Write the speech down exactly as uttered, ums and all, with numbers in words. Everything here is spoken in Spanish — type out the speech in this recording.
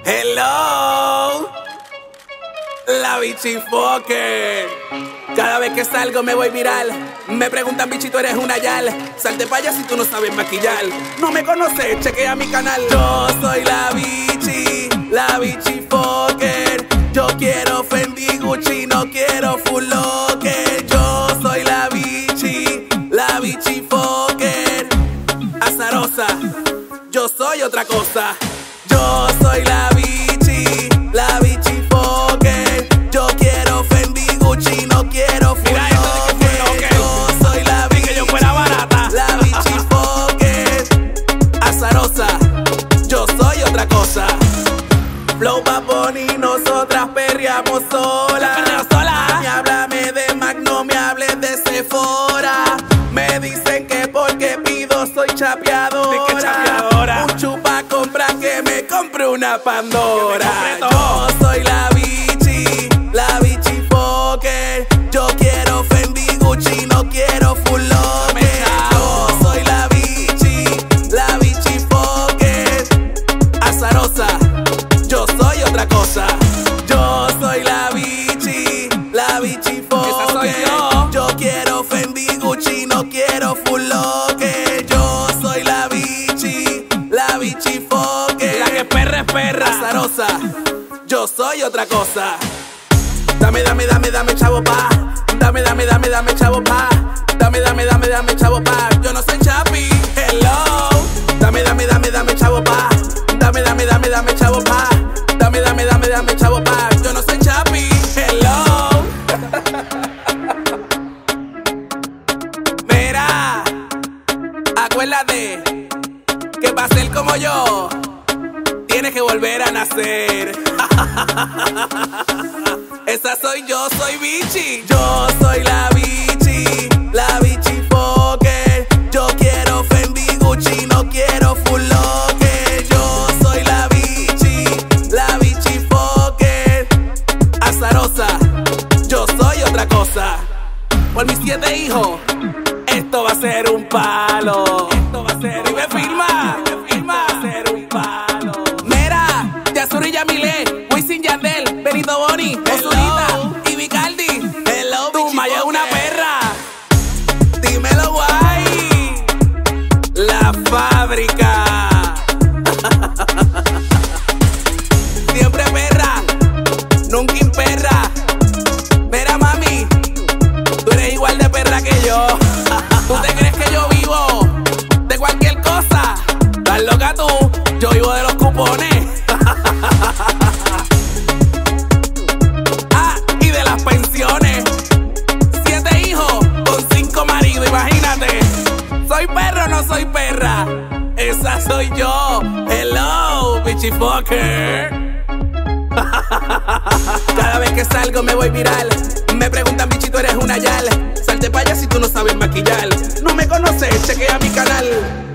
Hello, la bichifoque. Cada vez que salgo me voy viral. Me preguntan, bichi, tú eres una yal. Salte pa' allá si tú no sabes maquillar. No me conoces, chequea mi canal. Yo soy la bichi, la bichifoque. Yo quiero Fendi, Gucci, no quiero Full Locker. Yo soy la bichi, la bichifoque. Azarosa, yo soy otra cosa. Yo soy la bichi, la bichifoque. Yo quiero Fendi, Gucci, no quiero Full Locker. Yo soy la bichi, yo fuera barata. La bichifoque. Azarosa, yo soy otra cosa. Flow Bad Bunny, nosotras perreamos sola. sola. Y háblame de Mac, no me hables de Sephora. Me dicen que porque pido soy chapeadora. ¿De qué chapeadora? Un chupa compra que me compre una Pandora. Me Yo soy la bichi, la bichifoque. Yo quiero Fendi, Gucci, no quiero Full Locker. Yo soy la bichi, la bichifoque. Azarosa, yo soy otra cosa. Yo soy la bichi, la bichifoque. Esa soy yo. Yo quiero Fendi, Gucci, no quiero Full Locker. Yo soy la bichi, la bichifoque. La que perra es perra. Azarosa, yo soy otra cosa. Dame, dame, dame, dame chavo pa. Dame, dame, dame, dame chavo pa. Dame, dame, dame, dame chavo pa. Yo no soy chapi. Hello. Dame, dame, dame, dame chavo pa. Dame, dame, dame, dame chavo pa. Dame, dame, dame, dame chavo pa. Yo no soy chapi. Hello. Mira, acuérdate que para ser como yo tienes que volver a nacer. Esa soy yo, soy bichi. Yo soy la bichi, la bichifoque. Yo quiero Fendi, Gucci, no quiero Full Locker. Yo soy la bichi, la bichifoque. Azarosa, yo soy otra cosa. Por mis siete hijos, esto va a ser un palo. Esto va a ser un me firma, me firma. Va a ser un palo. Mira, Yasuri Yamile, Wisin Yandel, Benito Boni, Ozunita y Vicardi. Hello, tu maya es una perra. Dímelo, guay. La fábrica. Siempre perra, nunca imperra. Mira, mami, tú eres igual de perra que yo. ¿Tú te crees que yo vivo de cualquier cosa? Estás loca tú, yo vivo de los cupones. Ah, y de las pensiones. Siete hijos con cinco maridos, imagínate. ¿Soy perro o no soy perra? Esa soy yo. Hello, bichifoque. Cada vez que salgo me voy viral. Me preguntan, bichi, tú eres una yal. Salte pa' allá si tú no sabes maquillar. No me conoces, chequea mi canal.